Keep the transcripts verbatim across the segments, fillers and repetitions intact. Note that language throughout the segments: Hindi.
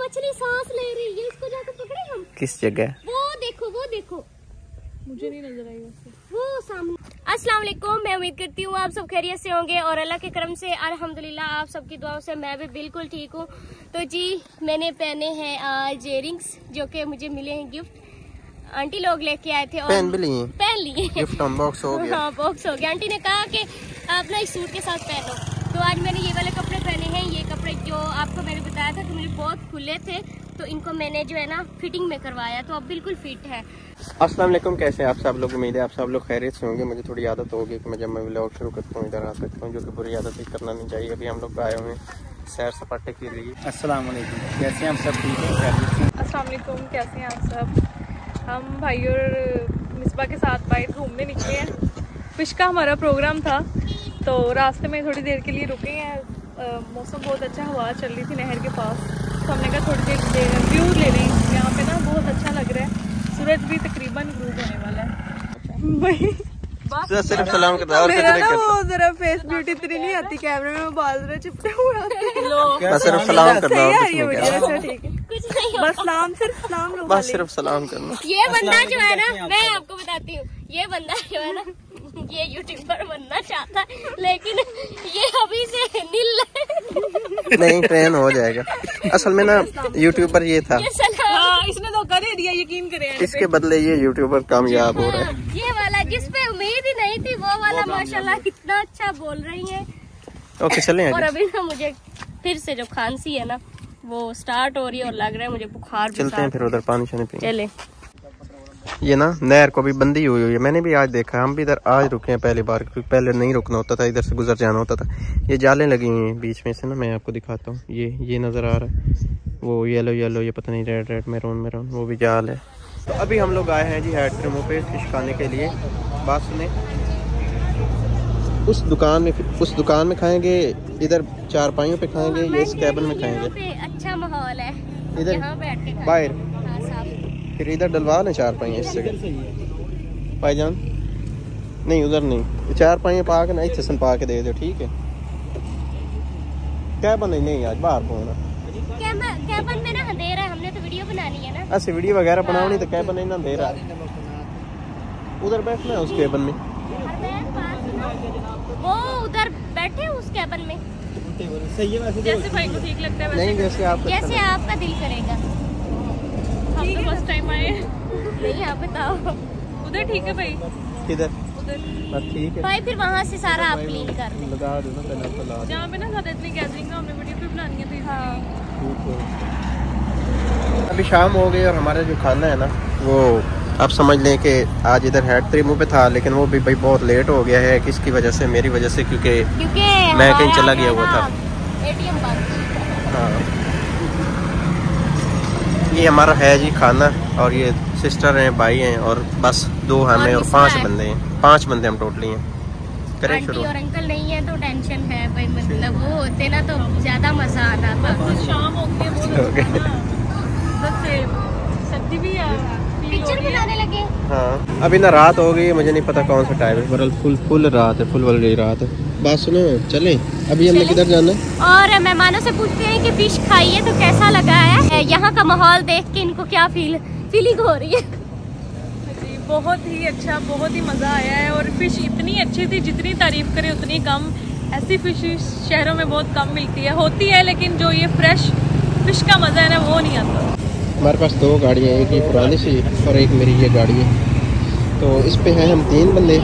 मछली सांस ले रही है, इसको जाकर पकड़े हम। किस जगह? वो देखो वो देखो, मुझे नहीं नजर आई वैसे। वो सामने। अस्सलाम वालेकुम, मैं उम्मीद करती हूँ आप सब खैरियत से होंगे और अल्लाह के करम से अल्हम्दुलिल्लाह आप सबकी दुआओं से मैं भी बिल्कुल ठीक हूँ। तो जी मैंने पहने हैं आज इयररिंग्स जो कि मुझे मिले हैं गिफ्ट, आंटी लोग लेके आए थे और पहन भी लिए पहन लिए गिफ्ट अनबॉक्स हो गया। हाँ बॉक्स हो गया। आंटी ने कहा कि आप ना इस सूट के साथ पहनो, तो आज मैंने ये वाले कपड़े पहने हैं। ये कपड़े जो आपको मैंने बताया था कि मुझे बहुत खुले थे, तो इनको मैंने जो है ना फिटिंग में करवाया, तो अब बिल्कुल फिट है। अस्सलाम वालेकुम, कैसे हैं आप सब लोग? उम्मीद है आप सब लोग खैरियत से होंगे। मुझे थोड़ी आदत होगी कि मैं जब मैं व्लॉग शुरू करता हूँ इधर आ सकता हूँ, जो कि बुरी आदत ही करना नहीं चाहिए। अभी हम लोग आए हुए हैं सैर सपाटे के लिए। अस्सलाम वालेकुम, कैसे हैं हम सब? ठीक है, खैरियत से? अस्सलाम वालेकुम, कैसे हैं आप सब? हम भाई और मिसबा के साथ बाहर घूमने निकले हैं। फिश का हमारा प्रोग्राम था, तो रास्ते में थोड़ी देर के लिए रुके हैं। मौसम बहुत अच्छा, हवा चल रही थी नहर के पास, तो हमने कहा थोड़ी देर देर व्यू ले रही। यहाँ पे ना बहुत अच्छा लग रहा है, सूरज भी तकरीबन ग्रूब होने वाला है। वही सिर्फ सलाम करता है, मेरा ना वो जरा फेस ब्यूटी इतनी नहीं आती, कैमरे में बाल जरा चिपटे हुए आते हैं। सिर्फ सलाम करना है, ठीक है, कुछ नहीं, बस सलाम, सिर्फ सलाम लो, बस सिर्फ सलाम करना। ये बंदा जो है ना, मैं आपको बताती हूँ, ये बंदा जो है ना ये यूट्यूबर बनना चाहता है, लेकिन ये अभी से नील नहीं ट्रेन हो जाएगा। असल में ना यूट्यूबर ये था, ये हाँ, इसने धोखा दे दिया, यकीन करें। इसके बदले ये यूट्यूबर कामयाब हो रहा है। ये वाला जिस पे उम्मीद ही नहीं थी, वो वाला माशाल्लाह कितना अच्छा बोल रही है। ओके चलें। और अभी ना मुझे फिर से जो खांसी है ना वो स्टार्ट हो रही है और लग रहा है मुझे बुखार। चलते हैं फिर उधर पानी शानी पीने। चले। ये ना नहर को भी बंदी हुई हुई है, मैंने भी आज देखा। हम भी इधर आज रुके हैं पहली बार, क्योंकि पहले नहीं रुकना होता था, इधर से गुजर जाना होता था। ये जालें लगी हुई हैं बीच में से ना, मैं आपको दिखाता हूँ। ये ये नज़र आ रहा है, वो येलो येलो, ये पता नहीं रेड रेड मैरून मैरून, वो भी जाल है। तो अभी हम लोग आए हैं जी हेड क्रीमों पे फिश खाने के लिए। बात सुने, उस दुकान में उस दुकान में खाएंगे, इधर चारपाइयों पे खाएंगे, ये इस कैबिन में खाएंगे। अच्छा माहौल है इधर बाहर, फिर इधर डलवा लें चार पाइयाँ इस जगह। भाईजान नहीं उधर नहीं, चार पाइयाँ पा के ना इतने सन पा के दे दो, ठीक है? कैबन नहीं, नहीं आज बाहर पहुँचना। कैबन में ना अंधेरा है, हमने तो वीडियो बनानी है ना। ऐसे वीडियो वगैरह बनानी, तो कैबन नहीं ना अंधेरा, उधर बैठना है उस कैबन में। वो उधर बैठे उस कैबन में, जैसे भाई को ठीक लगता है वैसे। नहीं जैसे आप जैसे आपका दिल करेगा। हम तो फर्स्ट टाइम आए। नहीं आप बताओ। उधर ठीक है भाई, किधर? उधर बस ठीक है भाई, फिर वहाँ से सारा आप क्लीन कर दें। लगा दो ना, पहले आपको ला जहाँ पे ना ज्यादा इतनी गैदरिंग का हमने वीडियो भी बनानी है, तो हाँ। अभी शाम हो गई और हमारा जो खाना है ना वो आप समझ लें कि आज इधर हेड थ्री मुँह पे था, लेकिन वो भी भाई बहुत लेट हो गया है। किसकी वजह से? मेरी वजह से, क्योंकि मैं कहीं चला गया हुआ था। एटीएम बंद। हाँ, ये हमारा है जी खाना, और ये सिस्टर हैं, भाई हैं, और बस दो हमें और पांच बंदे हैं। पांच बंदे हम टोटली हैं। करें शुरू। और अंकल नहीं है तो टेंशन है भाई, मतलब वो होते ना तो ज्यादा मजा आता था। शाम हो गई, सर्दी भी है, पिक्चर बनाने लगे। हाँ अभी ना रात हो गई, मुझे नहीं पता कौन सा टाइम है, पर फुल फुल रात है, फुल वाली रात है। बात सुनो, चलें अभी हमने किधर जाना है? और मेहमानों से पूछते हैं कि फिश खाई है तो कैसा लगा है, यहाँ का माहौल देख के इनको क्या फील फीलिंग हो रही है? जी बहुत ही अच्छा, बहुत ही मज़ा आया है। और फिश इतनी अच्छी थी, जितनी तारीफ करे उतनी कम। ऐसी फिश शहरों में बहुत कम मिलती है, होती है, लेकिन जो ये फ्रेश फिश का मज़ा है ना वो नहीं आता। हमारे पास दो गाड़ियाँ, एक ये पुरानी सी और एक मेरी ये गाड़ी है, तो इस पे हैं हम तीन बंदे।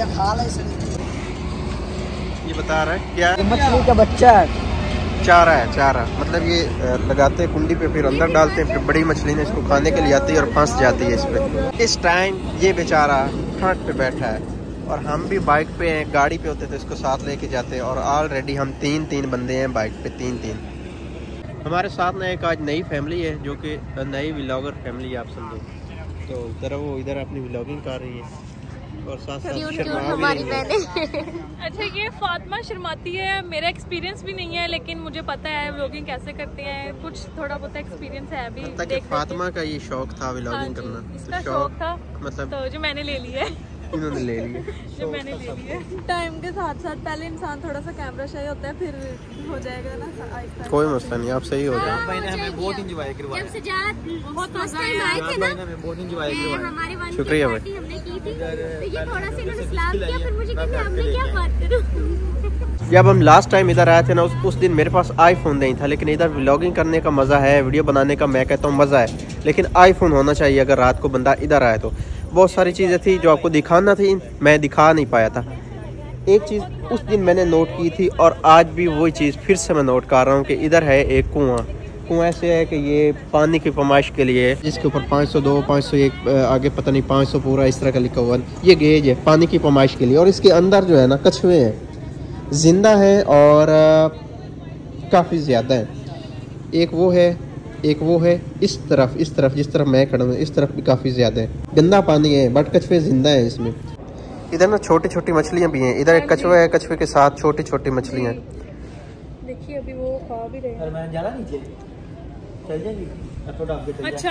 ये बता रहा है क्या? मछली का बच्चा है, चारा है, चारा मतलब ये लगाते हैं कुंडी पे, फिर अंदर डालते हैं, फिर बड़ी मछली ने इसको खाने के लिए आती है और फंस जाती है इस पे। इस टाइम ये बेचारा फ्रंट पे बैठा है और हम भी बाइक पे हैं, गाड़ी पे होते तो इसको साथ लेके जाते हैं। और ऑलरेडी हम तीन तीन बंदे हैं बाइक पे, तीन तीन। हमारे साथ ना एक आज नई फैमिली है, जो कि नई व्लॉगर फैमिली आप समझो, तो जरा वो इधर अपनी व्लॉगिंग कर रही है और साथ साथ शर्मा भी रही है। अच्छा, ये फातिमा शर्माती है, मेरा एक्सपीरियंस भी नहीं है, लेकिन मुझे पता है व्लॉगिंग कैसे करते हैं, कुछ थोड़ा बहुत एक्सपीरियंस है अभी। फातिमा का ये शौक था व्लॉगिंग हाँ करना, इसका तो शौक था मतलब तो जो मैंने ले लिया है। इन्होंने ले लिए। जो मैंने ले लिए। टाइम के साथ साथ पहले इंसान थोड़ा सा कैमरा शाई होता है, फिर हो जाएगा ना आहिस्ता। कोई मसला नहीं, आप सही हो जाए। भाई ने हमें बहुत एंजॉय करवाया। जब सजाद बहुत फर्स्ट टाइम आए थे ना, हमें बहुत एंजॉय करवाया। हमारी वन शुक्रिया पार्टी हमने की थी, तो ये थोड़ा सा इन्होंने सलाम किया, फिर मुझे कहते हमने क्या बात करूं। जब हम लास्ट टाइम इधर आए थे ना, उस, उस दिन मेरे पास आईफोन नहीं था, लेकिन इधर व्लॉगिंग करने का मज़ा है, वीडियो बनाने का मैं कहता हूँ मज़ा है, लेकिन आईफोन होना चाहिए अगर रात को बंदा इधर आए तो। बहुत सारी चीज़ें थी जो आपको दिखाना थी, मैं दिखा नहीं पाया था। एक चीज़ उस दिन मैंने नोट की थी और आज भी वही चीज़ फिर से मैं नोट कर रहा हूँ कि इधर है एक कुआं। कुआं ऐसे है कि ये पानी की पैमाइश के लिए है, जिसके ऊपर पाँच सौ दो, पाँच सौ एक, आगे पता नहीं पाँच सौ पूरा इस तरह का लिखा हुआ है। ये गेज है पानी की पैमाइश के लिए, और इसके अंदर जो है ना कछुए हैं, जिंदा है और काफ़ी ज़्यादा है। एक वो है, एक वो है, इस तरफ इस तरफ जिस तरफ मैं खड़ा हूँ इस तरफ भी काफ़ी ज़्यादा है। गंदा पानी है बट कछुए जिंदा है इसमें। इधर ना छोटी छोटी मछलियाँ भी हैं, इधर एक कछुआ है, कछुए के साथ छोटी छोटी मछलियाँ। देखिए अभी वो खा भी रहे हैं। मैं जाना नीचे चल जाएगी अच्छा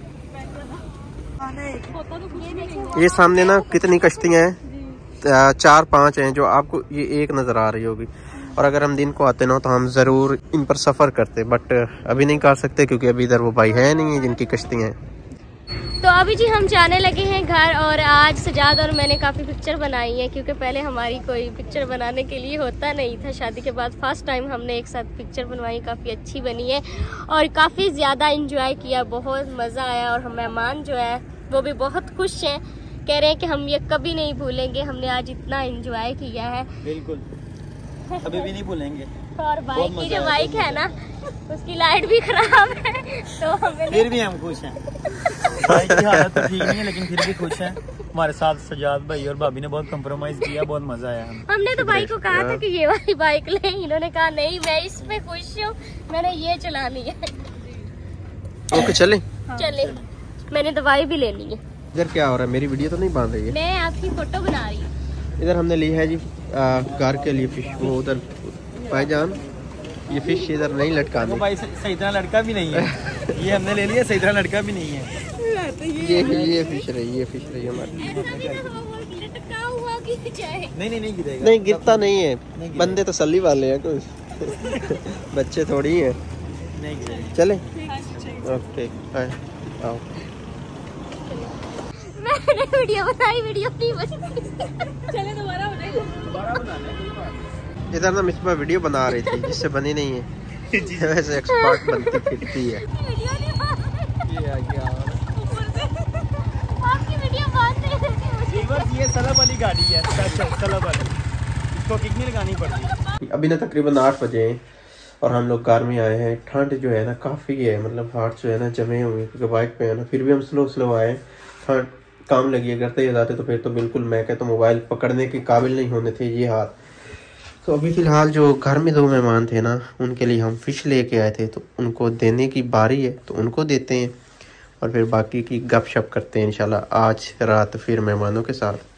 ये सामने ना कितनी कश्तियाँ हैं, चार पांच हैं, जो आपको ये एक नज़र आ रही होगी। और अगर हम दिन को आते ना तो हम ज़रूर इन पर सफ़र करते, बट अभी नहीं कर सकते क्योंकि अभी इधर वो भाई है नहीं है जिनकी कश्तियाँ हैं। तो अभी जी हम जाने लगे हैं घर, और आज सजाद और मैंने काफ़ी पिक्चर बनाई है, क्योंकि पहले हमारी कोई पिक्चर बनाने के लिए होता नहीं था। शादी के बाद फर्स्ट टाइम हमने एक साथ पिक्चर बनवाई, काफ़ी अच्छी बनी है और काफ़ी ज़्यादा इंजॉय किया, बहुत मज़ा आया। और हम मेहमान जो है वो भी बहुत खुश हैं, कह रहे हैं कि हम ये कभी नहीं भूलेंगे, हमने आज इतना इंजॉय किया है। बिल्कुल अभी भी नहीं भूलेंगे। और बाइक की जो बाइक है ना उसकी लाइट भी खराब है, तो हमें फिर भी हम खुश हैं। बाइक की हालत तो ठीक नहीं है लेकिन फिर भी खुश हैं। हमारे साथ सजाद भाई और भाभी ने बहुत कॉम्प्रोमाइज किया, बहुत मजा आया हमें। हमने तो भाई को कहा था कि ये वाली बाइक ले, इन्होंने कहा नहीं मैं इसमें खुश हूँ, मैंने ये चलानी है। ओके चले चले, मैंने दवाई भी लेनी है। इधर क्या हो रहा है, मेरी वीडियो तो नहीं बांध रही है? मैं आपकी फोटो बना रही हूँ। इधर हमने ली है जी घर के लिए फिश, वो उधर भाईजान ये फिश इधर नहीं लटकानी। भाई सही तरह लड़का भी नहीं है ये हमने ले लिया, सही तरह लड़का भी नहीं है। ये ये फिश रही, ये फिश रही हमारी। लटका हुआ गिर जाए। नहीं नहीं नहीं गिरेगा, नहीं गिरता नहीं है, बंदे तसल्ली वाले हैं कुछ बच्चे थोड़ी हैं। नहीं गिरेगा। चले ओके आओ। मैंने वीडियो बनाई, वीडियो नहीं बनी। चले दोबारा बनाएंगे। इधर ना मिसबा वीडियो बना रही थी जिससे बनी नहीं है वैसे एक्सपर्ट बनती फिरती है। वीडियो नहीं बनी। ये आ गया आपकी वीडियो बहुत नहीं होती मुझे। ये सलब वाली गाड़ी है, स्पेशल सलब वाली, इसको किक नहीं लगानी पड़ती। अभी ना तकरीबन आठ बजे हैं और हम लोग कार में आए हैं। ठंड जो है ना काफ़ी है, मतलब हाथ जो है ना जमे हुए क्योंकि बाइक पे है ना, फिर भी हम स्लो स्लो आए। ठंड काम लगी करते ही जाते तो फिर तो बिल्कुल मैं कहता हूँ मोबाइल पकड़ने के काबिल नहीं होने थे ये हाथ। तो अभी फ़िलहाल जो घर में दो मेहमान थे ना उनके लिए हम फ़िश लेके आए थे, तो उनको देने की बारी है तो उनको देते हैं और फिर बाकी की गपशप करते हैं इंशाल्लाह आज रात फिर मेहमानों के साथ।